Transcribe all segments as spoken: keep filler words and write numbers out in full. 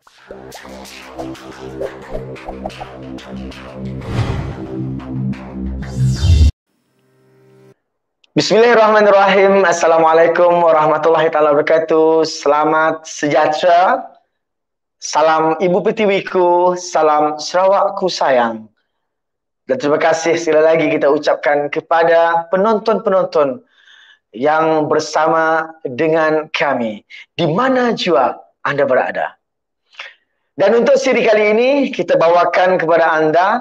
Bismillahirrahmanirrahim. Assalamualaikum warahmatullahi taala wabarakatuh. Selamat sejahtera. Salam Ibu Pertiwiku, salam Sarawakku sayang. Dan terima kasih sekali lagi kita ucapkan kepada penonton-penonton yang bersama dengan kami, di mana jua Anda berada. Dan untuk siri kali ini, kita bawakan kepada Anda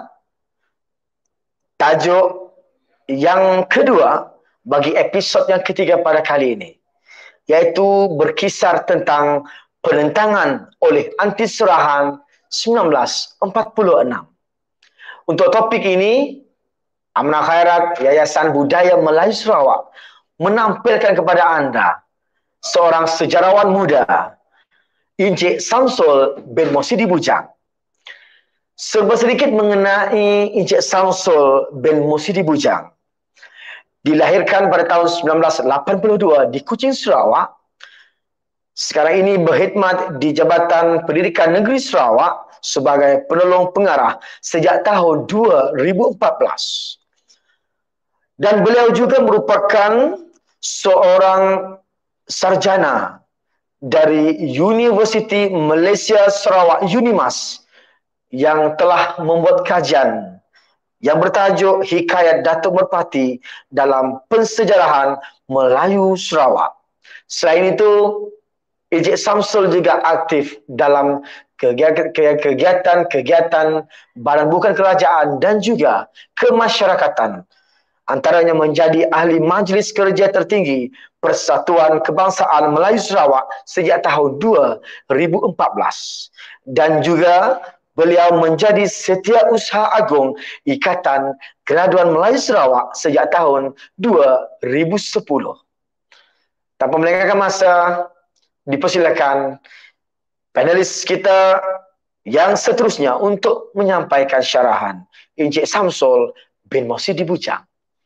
tajuk yang kedua bagi episod yang ketiga pada kali ini, iaitu berkisar tentang penentangan oleh anti-serahan seribu sembilan ratus empat puluh enam. Untuk topik ini, Amanah Khairat Yayasan Budaya Melayu Sarawak menampilkan kepada anda seorang sejarawan muda, Encik Samsul bin Mosidi Bujang. Serba sedikit mengenai Encik Samsul bin Mosidi Bujang. Dilahirkan pada tahun seribu sembilan ratus lapan puluh dua di Kuching, Sarawak. Sekarang ini berkhidmat di Jabatan Pendidikan Negeri Sarawak sebagai penolong pengarah sejak tahun dua ribu empat belas. Dan beliau juga merupakan seorang sarjana dari Universiti Malaysia Sarawak UNIMAS yang telah membuat kajian yang bertajuk Hikayat Datuk Merpati dalam Pensejarahan Melayu Sarawak. Selain itu, Encik Samsul juga aktif dalam kegiatan-kegiatan badan bukan kerajaan dan juga kemasyarakatan. Antaranya menjadi ahli Majlis Kerja Tertinggi Persatuan Kebangsaan Melayu Sarawak sejak tahun dua ribu empat belas. Dan juga beliau menjadi Setiausaha Agung Ikatan Graduan Melayu Sarawak sejak tahun dua ribu sepuluh. Tanpa melengahkan masa, dipersilakan panelis kita yang seterusnya untuk menyampaikan syarahan, Encik Samsul bin Mosidi Bujang.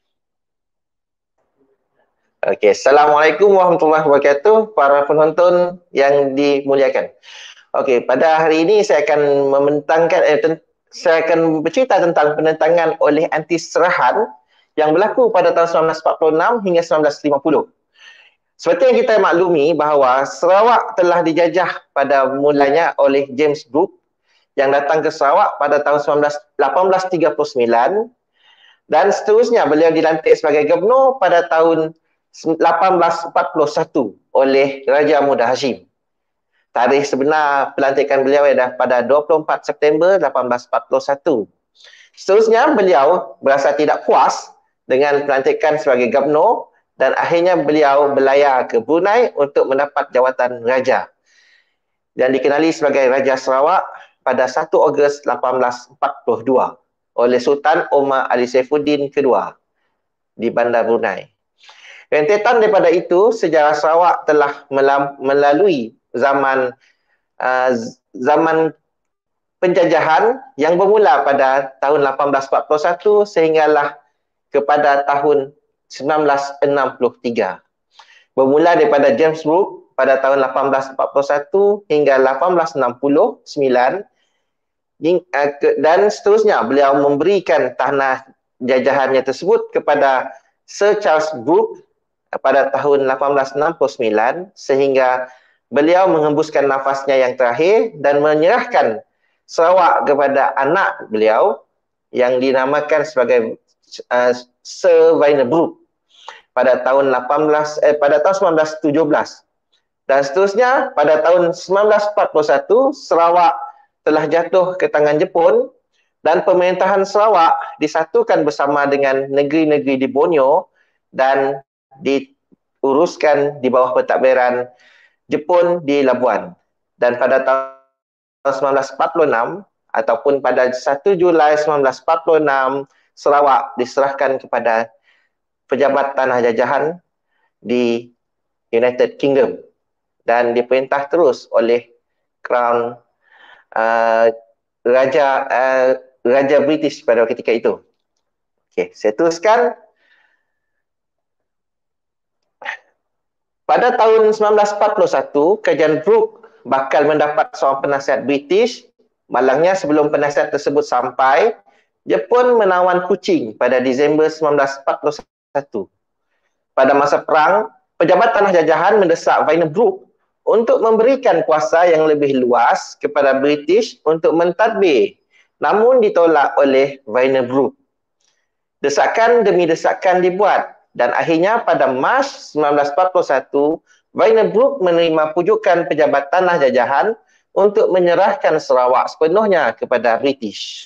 Okey, Assalamualaikum warahmatullahi wabarakatuh, para penonton yang dimuliakan. Okey, pada hari ini saya akan membentangkan, eh, saya akan bercerita tentang penentangan oleh anti-serahan yang berlaku pada tahun seribu sembilan ratus empat puluh enam hingga seribu sembilan ratus lima puluh. Seperti yang kita maklumi bahawa Sarawak telah dijajah pada mulanya oleh James Brooke yang datang ke Sarawak pada tahun seribu lapan ratus tiga puluh sembilan, dan seterusnya beliau dilantik sebagai Gubernur pada tahun lapan belas empat puluh satu oleh Raja Muda Hashim. Tarikh sebenar pelantikan beliau adalah pada dua puluh empat September lapan belas empat puluh satu. Seterusnya beliau berasa tidak puas dengan pelantikan sebagai Gubernur dan akhirnya beliau berlayar ke Brunei untuk mendapat jawatan Raja. Dan dikenali sebagai Raja Sarawak pada satu Ogos lapan belas empat puluh dua oleh Sultan Omar Ali Saifuddin kedua di Bandar Brunei. Rentetan daripada itu, sejarah Sarawak telah melalui zaman uh, zaman penjajahan yang bermula pada tahun lapan belas empat puluh satu sehinggalah kepada tahun seribu sembilan ratus enam puluh tiga. Bermula daripada James Brooke pada tahun lapan belas empat puluh satu hingga lapan belas enam puluh sembilan, dan seterusnya beliau memberikan tanah jajahannya tersebut kepada Sir Charles Brooke pada tahun lapan belas enam puluh sembilan, sehingga beliau mengembuskan nafasnya yang terakhir dan menyerahkan Sarawak kepada anak beliau yang dinamakan sebagai uh, Sir Vainer Brooke pada tahun lapan belas eh, pada tahun seribu sembilan ratus tujuh belas. Dan seterusnya pada tahun seribu sembilan ratus empat puluh satu Sarawak telah jatuh ke tangan Jepun dan pemerintahan Sarawak disatukan bersama dengan negeri-negeri di Borneo dan diuruskan di bawah pentadbiran Jepun di Labuan. Dan pada tahun seribu sembilan ratus empat puluh enam ataupun pada satu Julai seribu sembilan ratus empat puluh enam, Sarawak diserahkan kepada pejabat tanah jajahan di United Kingdom dan diperintah terus oleh Crown uh, Raja uh, Raja British pada ketika itu. Okey, saya teruskan. Pada tahun seribu sembilan ratus empat puluh satu, Kerajaan Brooke bakal mendapat seorang penasihat British. Malangnya sebelum penasihat tersebut sampai, Jepun menawan Kuching pada Disember seribu sembilan ratus empat puluh satu. Pada masa perang, pejabat tanah jajahan mendesak Vandenbroek untuk memberikan kuasa yang lebih luas kepada British untuk mentadbir, namun ditolak oleh Vandenbroek. Desakan demi desakan dibuat dan akhirnya pada Mac seribu sembilan ratus empat puluh satu, Vandenbroek menerima pujukan pejabat tanah jajahan untuk menyerahkan Sarawak sepenuhnya kepada British.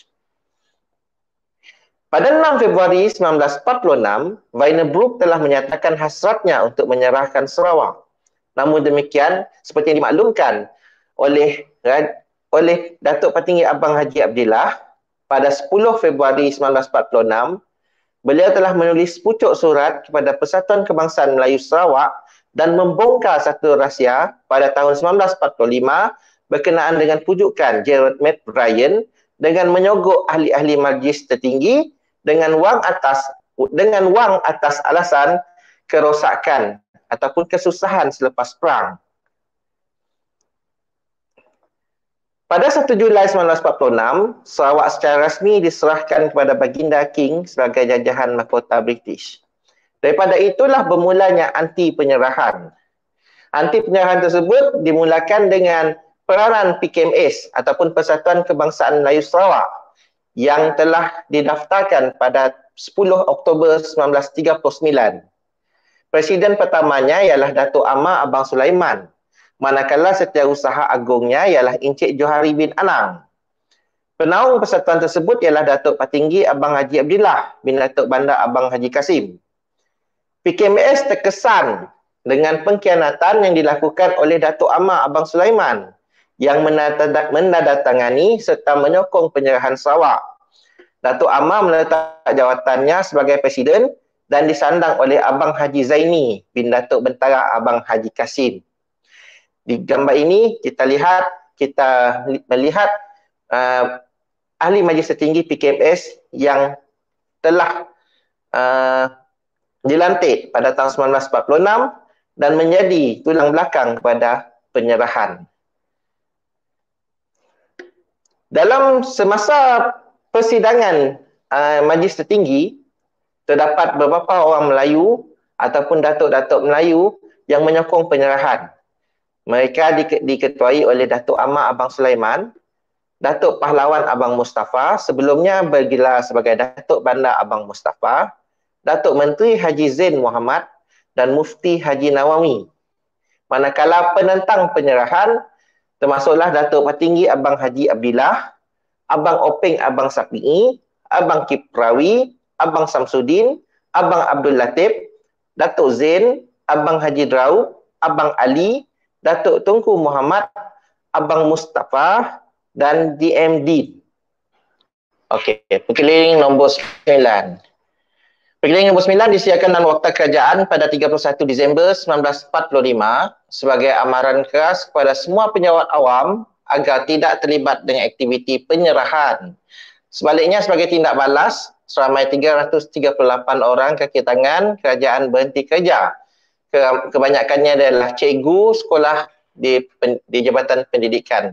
Pada enam Februari seribu sembilan ratus empat puluh enam, Vandenbroek telah menyatakan hasratnya untuk menyerahkan Sarawak. Namun demikian, seperti yang dimaklumkan oleh oleh Datuk Patinggi Abang Haji Abdillah, pada sepuluh Februari seribu sembilan ratus empat puluh enam, beliau telah menulis pucuk surat kepada Persatuan Kebangsaan Melayu Sarawak dan membongkar satu rahsia pada tahun seribu sembilan ratus empat puluh lima berkenaan dengan pujukan Gerard McBrien dengan menyogok ahli-ahli majlis tertinggi dengan wang atas dengan wang atas alasan kerosakan ataupun kesusahan selepas perang. Pada satu Julai seribu sembilan ratus empat puluh enam, Sarawak secara rasmi diserahkan kepada Baginda King sebagai jajahan mahkota British. Daripada itulah bermulanya anti penyerahan. Anti penyerahan tersebut dimulakan dengan peranan P K M S ataupun Persatuan Kebangsaan Melayu Sarawak yang telah didaftarkan pada sepuluh Oktober seribu sembilan ratus tiga puluh sembilan. Presiden pertamanya ialah Datuk Amar Abang Sulaiman, manakala setiausaha agungnya ialah Encik Johari bin Anang. Penaung persatuan tersebut ialah Datuk Patinggi Abang Haji Abdillah bin Datuk Bandar Abang Haji Kasim. P K M S terkesan dengan pengkhianatan yang dilakukan oleh Datuk Amar Abang Sulaiman yang menandatangani serta menyokong penyerahan Sarawak. Datuk Amar meletak jawatannya sebagai Presiden dan disandang oleh Abang Haji Zaini bin Datuk Bentara Abang Haji Kasim. Di gambar ini kita lihat, kita melihat uh, ahli majlis tertinggi P K M S yang telah uh, dilantik pada tahun seribu sembilan ratus empat puluh enam dan menjadi tulang belakang kepada penyerahan. Dalam semasa persidangan uh, majlis tertinggi, terdapat beberapa orang Melayu ataupun datuk-datuk Melayu yang menyokong penyerahan. Mereka di, diketuai oleh Datuk Amar Abang Sulaiman, Datuk Pahlawan Abang Mustafa, sebelumnya bergelar sebagai Datuk Bandar Abang Mustafa, Datuk Menteri Haji Zain Muhammad dan Mufti Haji Nawawi. Manakala penentang penyerahan termasuklah Datuk Patinggi Abang Haji Abdillah, Abang Openg Abang Sapi'i, Abang Kiprawi, Abang Samsudin, Abang Abdul Latif, Datuk Zain, Abang Haji Draub, Abang Ali, Datuk Tunku Muhammad, Abang Mustafa dan D M D. Okey, perkeliling nombor sembilan. Perkeliling nombor sembilan disiarkan dalam Waktu Kerajaan pada tiga puluh satu Disember seribu sembilan ratus empat puluh lima sebagai amaran keras kepada semua penjawat awam agar tidak terlibat dengan aktiviti penyerahan. Sebaliknya, sebagai tindak balas, seramai tiga ratus tiga puluh lapan orang kaki tangan kerajaan berhenti kerja. Kebanyakannya adalah cikgu sekolah di, di Jabatan Pendidikan.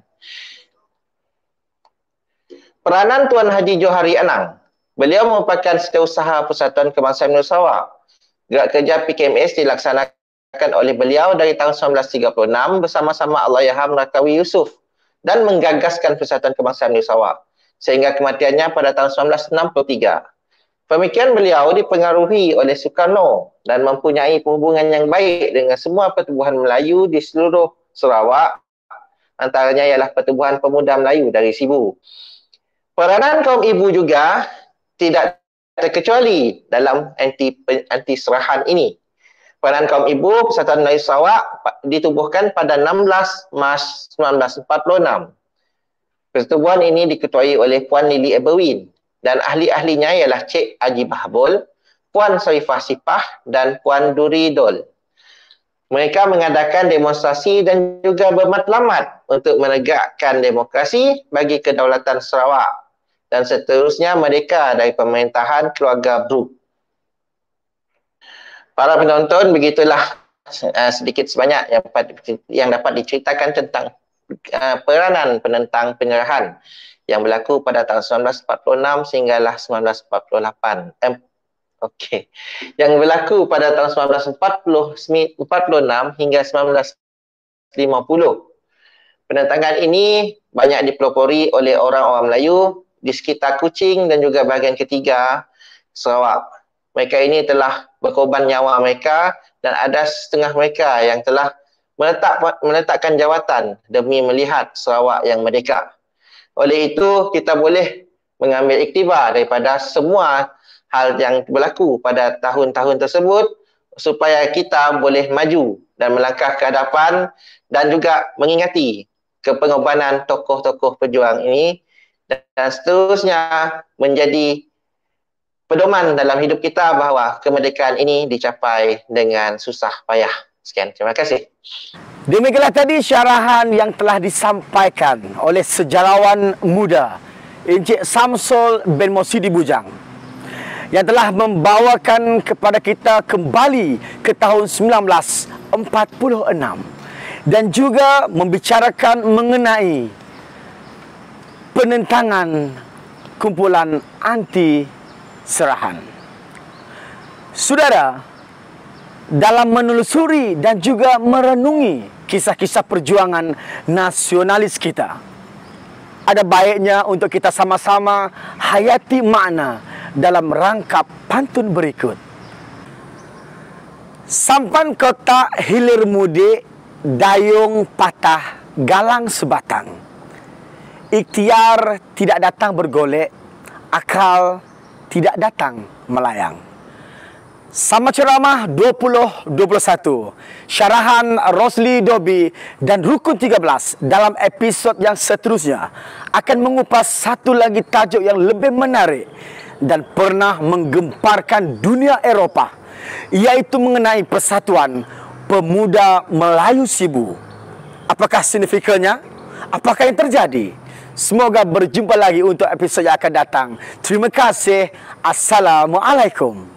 Peranan Tuan Haji Johari Anang. Beliau merupakan setiausaha Persatuan Kebangsaan Melayu Sarawak. Gerak kerja P K M S dilaksanakan oleh beliau dari tahun seribu sembilan ratus tiga puluh enam bersama-sama Allahyarham Rakawi Yusof dan menggagaskan Persatuan Kebangsaan Melayu Sarawak sehingga kematiannya pada tahun seribu sembilan ratus enam puluh tiga. Pemikiran beliau dipengaruhi oleh Sukarno dan mempunyai hubungan yang baik dengan semua pertubuhan Melayu di seluruh Sarawak, antaranya ialah Pertubuhan Pemuda Melayu dari Sibu. Peranan kaum ibu juga tidak terkecuali dalam anti anti serahan ini. Peranan kaum ibu Persatuan Melayu Sarawak ditubuhkan pada enam belas Mac seribu sembilan ratus empat puluh enam. Pertubuhan ini diketuai oleh Puan Lily Eberwin dan ahli-ahlinya ialah Cik Haji Bahbul, Puan Sarifah Sipah dan Puan Duri Dol. Mereka mengadakan demonstrasi dan juga bermatlamat untuk menegakkan demokrasi bagi kedaulatan Sarawak dan seterusnya merdeka dari pemerintahan keluarga Brooke. Para penonton, begitulah uh, sedikit sebanyak yang dapat, yang dapat diceritakan tentang uh, peranan penentang penyerahan yang berlaku pada tahun seribu sembilan ratus empat puluh enam sehinggalah seribu sembilan ratus empat puluh lapan. Eh, Okey. Yang berlaku pada tahun seribu sembilan ratus empat puluh enam hingga seribu sembilan ratus lima puluh. Penentangan ini banyak dipelopori oleh orang-orang Melayu di sekitar Kuching dan juga bahagian ketiga Sarawak. Mereka ini telah berkorban nyawa mereka dan ada setengah mereka yang telah meletak, meletakkan jawatan demi melihat Sarawak yang merdeka. Oleh itu, kita boleh mengambil iktibar daripada semua hal yang berlaku pada tahun-tahun tersebut supaya kita boleh maju dan melangkah ke hadapan dan juga mengingati kepengorbanan tokoh-tokoh pejuang ini dan seterusnya menjadi pedoman dalam hidup kita bahawa kemerdekaan ini dicapai dengan susah payah. Sekian, terima kasih. Demikianlah tadi syarahan yang telah disampaikan oleh sejarawan muda Encik Samsul bin Mosidi Bujang yang telah membawakan kepada kita kembali ke tahun seribu sembilan ratus empat puluh enam dan juga membicarakan mengenai penentangan kumpulan anti serahan. Saudara, dalam menelusuri dan juga merenungi kisah-kisah perjuangan nasionalis kita, ada baiknya untuk kita sama-sama hayati makna dalam rangkap pantun berikut. Sampan kotak hilir mudik, dayung patah, galang sebatang. Ikhtiar tidak datang bergolek, akal tidak datang melayang. Sama ceramah dua puluh dua puluh satu, syarahan Rosli Dobi dan Rukun tiga belas dalam episod yang seterusnya akan mengupas satu lagi tajuk yang lebih menarik dan pernah menggemparkan dunia Eropah, iaitu mengenai persatuan pemuda Melayu Sibu. Apakah signifikannya? Apakah yang terjadi? Semoga berjumpa lagi untuk episod yang akan datang. Terima kasih. Assalamualaikum.